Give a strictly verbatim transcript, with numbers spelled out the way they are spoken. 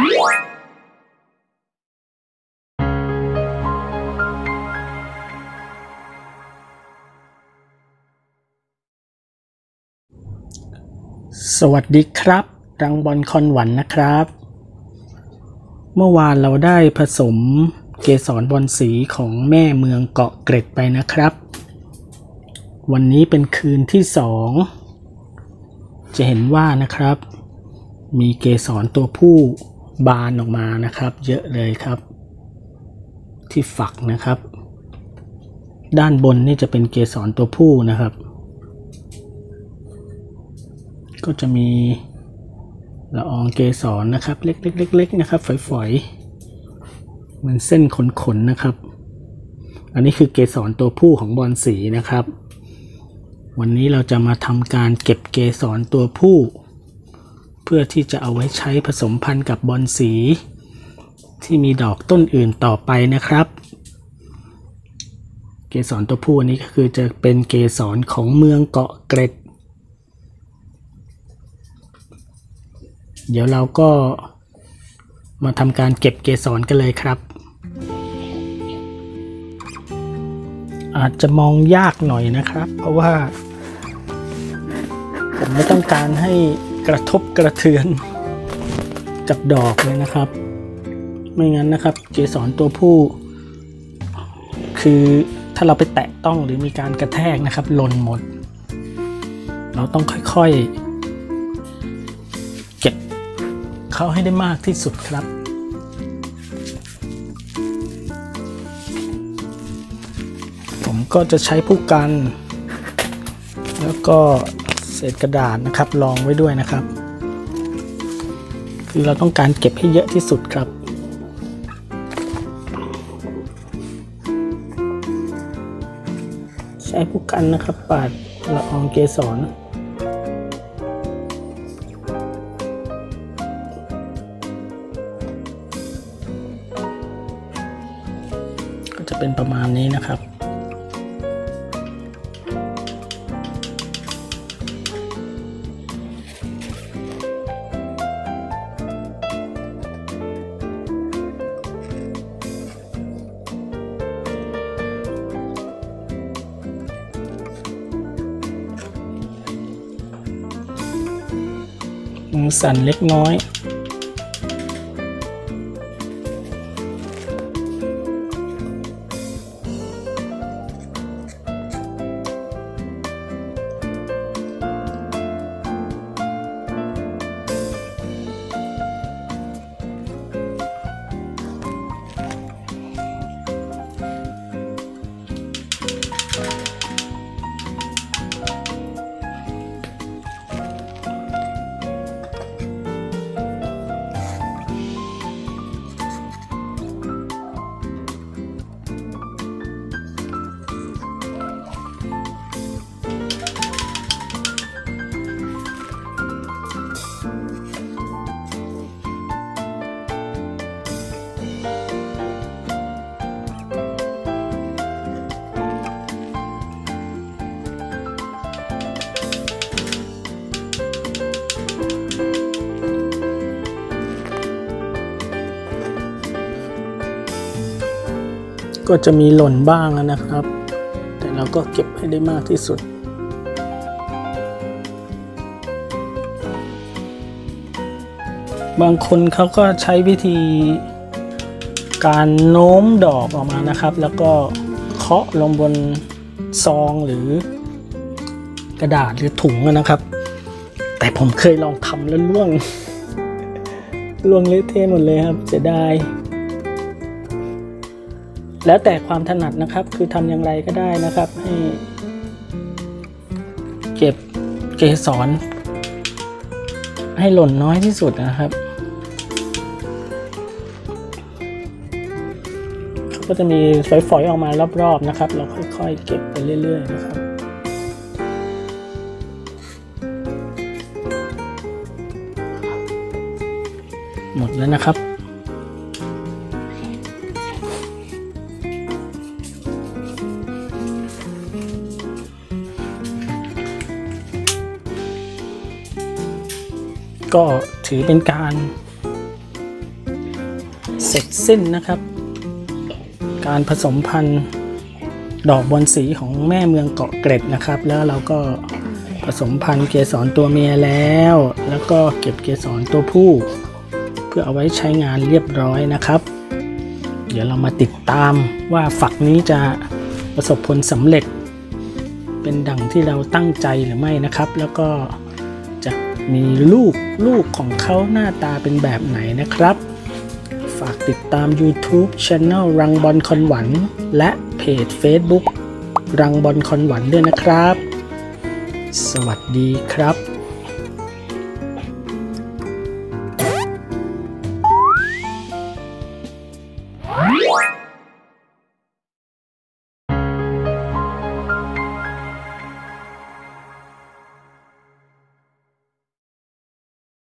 สวัสดีครับรังบอลคอนหวันนะครับเมื่อวานเราได้ผสมเกสรบอลสีของแม่เมืองเกาะเกร็ดไปนะครับวันนี้เป็นคืนที่สองจะเห็นว่านะครับมีเกสรตัวผู้บานออกมานะครับเยอะเลยครับที่ฝักนะครับด้านบนนี่จะเป็นเกสรตัวผู้นะครับก็จะมีละอองเกสรนะครับเล็กๆๆๆนะครับฝอยๆเหมือนเส้นขนๆนะครับอันนี้คือเกสรตัวผู้ของบอลสีนะครับวันนี้เราจะมาทำการเก็บเกสรตัวผู้เพื่อที่จะเอาไว้ใช้ผสมพันธุ์กับบอลสีที่มีดอกต้นอื่นต่อไปนะครับเกสรตัวผู้นี้ก็คือจะเป็นเกสรของเมืองเกาะเกร็ดเดี๋ยวเราก็มาทำการเก็บเกสรกันเลยครับอาจจะมองยากหน่อยนะครับเพราะว่าผมไม่ต้องการให้กระทบกระเทือนกับดอกเลยนะครับไม่งั้นนะครับเกสรตัวผู้คือถ้าเราไปแตะต้องหรือมีการกระแทกนะครับหล่นหมดเราต้องค่อยๆเก็บเขาให้ได้มากที่สุดครับผมก็จะใช้ผู้กันแล้วก็เศษกระดาษนะครับรองไว้ด้วยนะครับคือเราต้องการเก็บให้เยอะที่สุดครับใช้ผู้กันนะครับปาดละอองเกสรก็จะเป็นประมาณนี้นะครับมือสั่นเล็กน้อยก็จะมีหล่นบ้างนะครับแต่เราก็เก็บให้ได้มากที่สุดบางคนเขาก็ใช้วิธีการโน้มดอกออกมานะครับแล้วก็เคาะลงบนซองหรือกระดาษหรือถุงนะครับแต่ผมเคยลองทำแล้วล่วงล่วงเละเทะหมดเลยครับเสียดายแล้วแต่ความถนัดนะครับคือทำอย่างไรก็ได้นะครับให้เก็บเกสรให้หล่นน้อยที่สุดนะครับเขาก็จะมีฝอยๆออกมารอบๆนะครับเราค่อยๆเก็บไปเรื่อยๆนะครับหมดแล้วนะครับก็ถือเป็นการร็จสิ้นนะครับการผสมพันธุ์ดอกบอนสีของแม่เมืองเกาะเกร็ดนะครับแล้วเราก็ผสมพันธุ์เกสรตัวเมียแล้วแล้วก็เก็บเกสรตัวผู้เพื่อเอาไว้ใช้งานเรียบร้อยนะครับเดี๋ยวเรามาติดตามว่าฝักนี้จะประสบผลสำเร็จเป็นดั่งที่เราตั้งใจหรือไม่นะครับแล้วก็จะมีลูกลูกของเขาหน้าตาเป็นแบบไหนนะครับฝากติดตาม YouTube Channel รังบอลคอนหวันและเพจ Facebook รังบอลคอนหวันด้วยนะครับสวัสดีครับ